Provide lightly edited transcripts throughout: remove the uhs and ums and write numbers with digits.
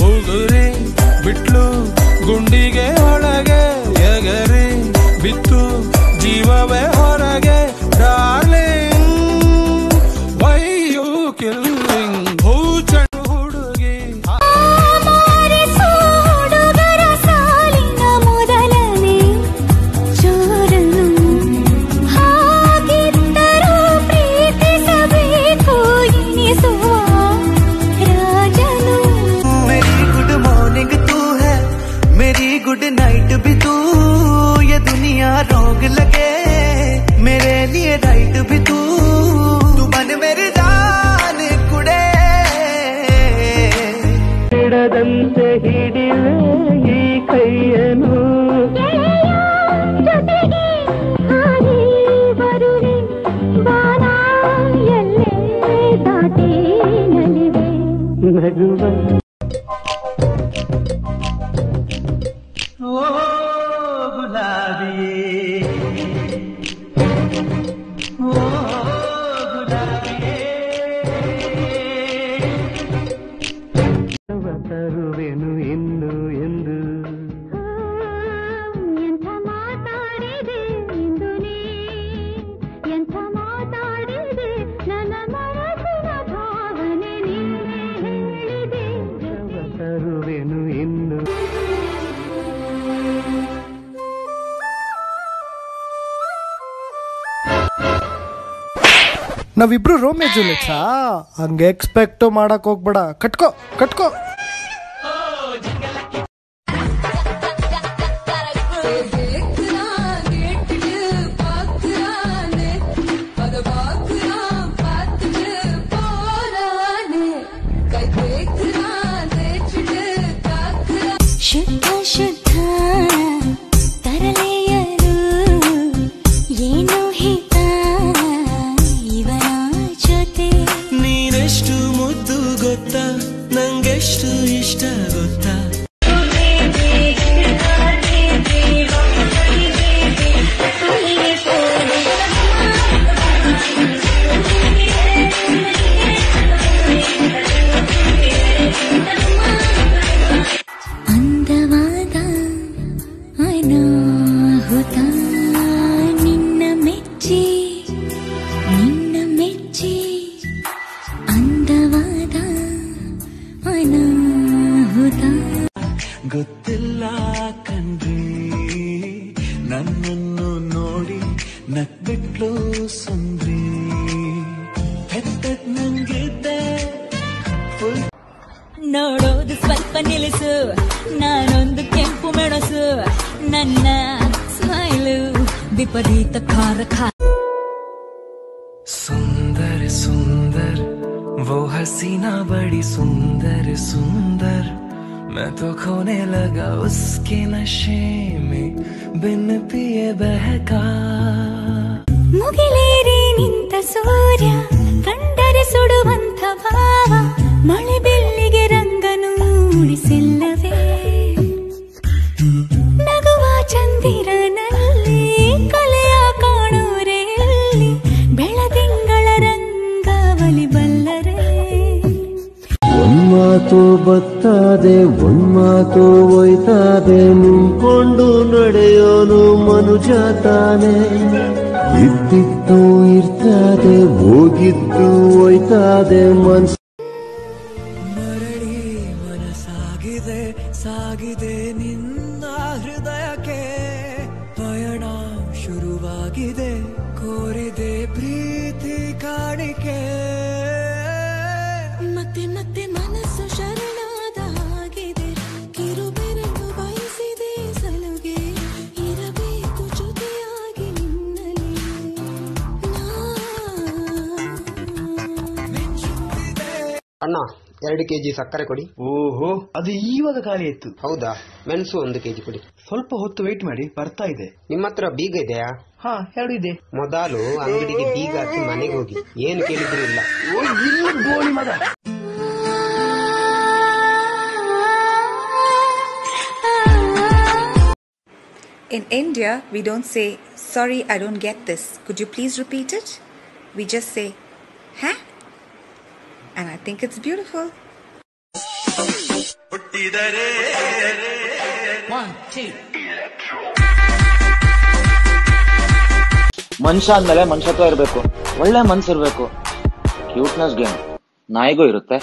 ಉಗುರಿ ಬಿಟ್ಲು ಗುಂಡಿಗೆ ಒಳಗೆ ಎಗರಿ ಬಿತ್ತು ಜೀವವೇ ಹೊರಗೆ ಡಾರ್ಲಿಂಗ್ ವೈ ಯು ಕಿಲ್ಲಿಂಗ್ ಹೂಚಂಡು ಹುಡುಗಿ ಹುಡುಗರ ಸಾಲಿನ ಮೊದಲನೇ ಚೋರನು ಹಾಗಿದ್ದರೂ ಪ್ರೀತಿಸಬೇಕು ಎನಿಸುವ ರಾಜನು मेरी गुड मॉर्निंग तू है मेरी गुड नाइट भी तू ये दुनिया रॉन्ग लगे मेरे लिए राइट भी तू तू बन मेरी जान कुड़े ಹಿಡದಂತೆ ಹಿಡಿವೆ ಈ ಕೈಯನು ಜೊತೆಗೆ ಹಾರಿ ಬರುವೆ ಬಾನ ಎಲ್ಲೇ ದಾಟಿ ನಲಿವೆ ನಗುವ ಓ ಗುಲಾಬಿಯೇ ಓ ಗುಲಾಬಿಯೇ ತರುವೆನು ಇನ್ನು ಎಂದು ಎಂಥ ಮಾತಾಡಿದೆ ಇಂದು ನೀ ಎಂಥ ಮಾತಾಡಿದೆ ನನ್ನ ಮನಸ್ಸಿನ ಭಾವನೆ ನೀನೇ ಹೇಳಿದೆ ತರುವೆನು ಇನ್ನು ನಾವಿಬ್ರು ರೋಮಿಯೋ ಜೂಲಿಯಟ್ಸಾ? ಹಂಗೆ ಎಕ್ಸ್ಪೆಕ್ಟ್ ಮಾಡಕ್ ಹೋಗ್ಬೇಡ. ಕಟ್ಕೋ ಕಟ್ಕೋ. ಶುದ್ಧ ಶುದ್ಧ ತರಲೆಯರು ಏನು ಹಿತ ಇವನ ಜೊತೆ ನೀನೆಷ್ಟು ಮುದ್ದು ಗೊತ್ತಾ ನಂಗೆಷ್ಟು ಇಷ್ಟ ಗೊತ್ತಾ ಅಂದವಾದ ಅನಾಹುತ ನಿನ್ನ ಮೆಚ್ಚಿ ಅಂದವಾದ ಅನಾಹುತ ಗೊತ್ತಿಲ್ಲ ಕಣ್ರಿ ನನ್ನನ್ನು ನೋಡಿ ನಕ್ಬಿಟ್ಲು ಸುಂದ್ರಿ ಹೆತ್ತದ್ ನಂಗಿದ್ದೆ ನೋಡೋದು ಸ್ವಲ್ಪ ನಿಲ್ಲಿಸು ನಾನೊಂದು ಕೆಂಪು ಮೆಣಸು ನನ್ನ ಸ್ಮೈಲು ವಿಪರೀತ ಖಾರ सुंदर सुंदर वो हसीना बड़ी सुंदर सुंदर मैं तो खोने लगा उसके नशे में बिन पिए बहका ಮುಗಿಲೇರಿ ನಿಂತ ಸೂರ್ಯ ಕಂಡರೆ ಸುಡುವಂತ ಭಾವ ಮಳೆ ಬೆಳ್ಳಿಗೆ ರಂಗನು ಉಳಿಸಿಲ್ಲವೇ ನಗುವ ಚಂದಿರನಲ್ಲಿ ಕಲೆಯ ಕಾಣೋರೆ ಬೆಳದಿಂಗಳ ರಂಗಾವಲಿ ಬಲ್ಲರೆ ಒಂದ್ಮಾತು ಬತ್ತಾದೆ ಒಂದ್ಮಾತು ಒಯ್ತಾದೆ ನಿಂತ್ಕೊಂಡು ನಡೆಯೋನು ಮನುಜ ತಾನೆ ಇದ್ದಿದ್ದು ಇರ್ತಾದೆ ಹೋಗಿದ್ದು ಒಯ್ತಾದೆ ಮನ್ಸು ಮರಳಿ ಮನಸಾಗಿದೆ ಸಾಗಿದೆ ನಿನ್ನ ಹೃದಯಕ್ಕೆ ಪಯಣ ಶುರುವಾಗಿದೆ ಕೋರಿದೆ ಪ್ರೀತಿ ಕಾಣಿಕೆ ಮತ್ತೆ ಮತ್ತೆ ಮನಸ್ಸು ಶರಣಾದ ಹಾಗಿದೆ ಕಿರುಬೆರಳು ಬಯಸಿದೆ ಸಲುಗೆ ಇರಬೇಕು ಜೊತೆಯಾಗಿ ನಿನ್ನಲ್ಲಿ ಅಣ್ಣ 2 kg ಸಕ್ಕರೆ ಕೊಡಿ. ಓಹೋ, ಅದು ಈವಾಗ ಖಾಲಿ ಆಯ್ತು. ಹೌದಾ? ಮೆಣಸು 1 kg ಕೊಡಿ. ಸ್ವಲ್ಪ ಹೊತ್ತು ವೇಟ್ ಮಾಡಿ, ಬರ್ತಾ ಇದೆ. ನಿಮ್ಮ ಹತ್ರ ಬೀಗ ಇದೆಯಾ? ಹಾ, 2 ಇದೆ. ಮೊದಲು ಅಂಗಡಿಗೆ ಬೀಗ ಹಾಕಿ ಮನೆಗೆ ಹೋಗಿ, ಏನು ಕೇಳಿದ್ರು ಇಲ್ಲ. In India, we don't say, sorry, I don't get this. Could you please repeat it? We just say, huh? And I think it's beautiful. ಮುಟ್ಟಿದರೆ ಮನುಷ್ಯ ಅಂದ್ಮೇಲೆ ಮನುಷ್ಯತ್ವ ಇರ್ಬೇಕು, ಒಳ್ಳೆ ಮನ್ಸಿರ್ಬೇಕು. ಕ್ಯೂಟ್ನೆಸ್ ಗೇಮ್ ನಾಯಿಗೂ ಇರುತ್ತೆ.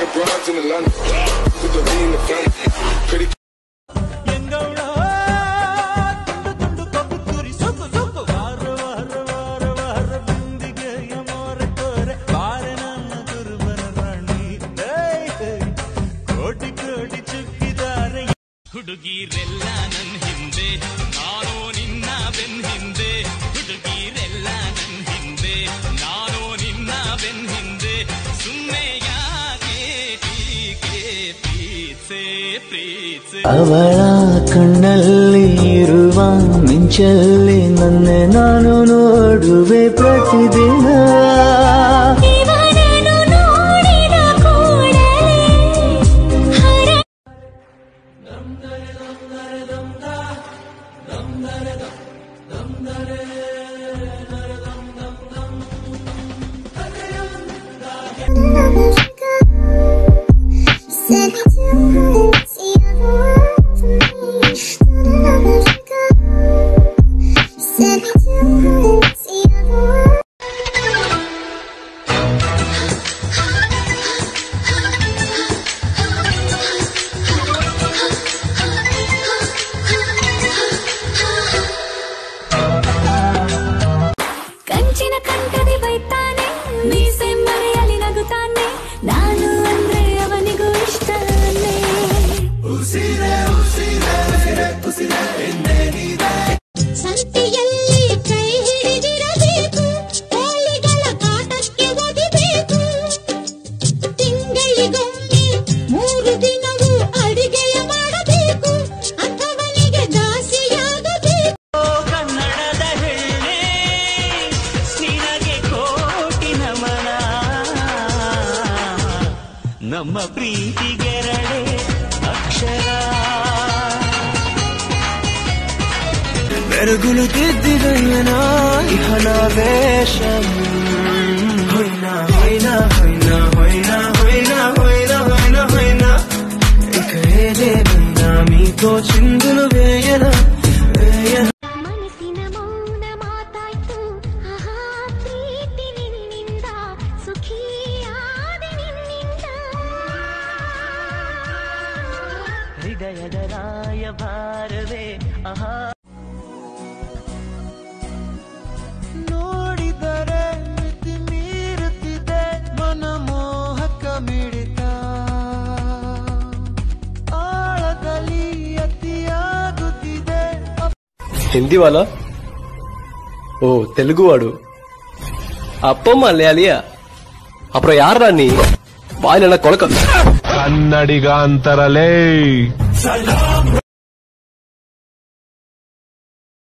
ಹುಡುಗಿರೆಲ್ಲ ನನ್ ಹಿಂದೆ, ನಾನು ನಿನ್ನ ಬೆನ್ ಹಿಂದೆ. ಹುಡುಗಿರೆಲ್ಲ ನನ್ ಹಿಂದೆ, ನಾನು ನಿನ್ನ ಬೆನ್ ಹಿಂದೆ. ಸುಮ್ಮನೆ ಯಾಕೆ ಟೀಕೆ ಪ್ರೀತ್ಸೆ ಪ್ರೀತ್ಸೆ. ಅವಳ ಕಣ್ಣಲ್ಲಿ ಇರುವ ಮಿಂಚಲ್ಲಿ ನನ್ನೆ ನಾನು ನೋಡುವೆ ಪ್ರತಿದಿನ. ಕಂಚಿನ ಕಂಠದಿ ಬೈತಾನೆ, ಮೀಸೆ ಮರೆಯಲ್ಲಿ ನಗುತ್ತಾನೆ, ನಾನು ಅಂದ್ರೆ ಅವನಿಗೂ ಇಷ್ಟನೇ. ಸಂತೆಯಲ್ಲಿ ಕೈ ಹಿಡಿದಿರಬೇಕು, ಕೋಳಿಗಳ ಕಾಟಕ್ಕೆ ಒದಿಬೇಕು. ತಿಂಗಳಿಗೊಮ್ಮೆ 3 ದಿನವೂ ಅಡಿಗೆಯ ಮಾಡಬೇಕು, ಅಥವನಿಗೆ ದಾಸಿಯಾಗಬೇಕು. ಕನ್ನಡದ ಹೆಣ್ಣೆ ನಿನಗೆ ಕೋಟಿ ನಮನ, ನಮ್ಮ ಪ್ರೀತಿಗೆರಡೆ ಅಕ್ಷರ. ಮೆರುಗುಳುತ್ತಿದ್ದಿದಯ್ಯನ ಇಹನಾವೇಶಂ. ಹೊಯ್ನ ಹೊಯ್ನ ಹೊಯ್ನ ಹೊಯ್ನ ಹೊಯ್ನ ಹೊಯ್ನ ಹೊಯ್ನ ಹೊಯ್ನ ఇక ఏదేమైనా మీతో చిందులు వేయన వేయన. ಮನಸ್ಸಿನ ಮೌನ ಮಾತಾಯ್ತು, ಆಹಾ ಪ್ರೀತಿ ನಿನ್ನಿಂದ, ಸುಖಿಯಾದೆ ನಿನ್ನಿಂದ. ಹೃದಯದ ರಾಯಭಾರವೇ ಆಹಾ. ನೋಡಿದರೆ ಮಿತಿ ಮೀರುತ್ತಿದೆ ಮನಮೋಹಕ ಮಿಡಿತ, ಆಳದಲ್ಲಿ ಅತಿಯಾಗುತ್ತಿದೆ. हिंदी वाला? ఓ తెలుగు వాడు. అప్ప మలయాళియా? అప్పుడు యార్రా నీ వాయిన కొలక. ಕನ್ನಡಿಗ ಅಂತರಲೇ.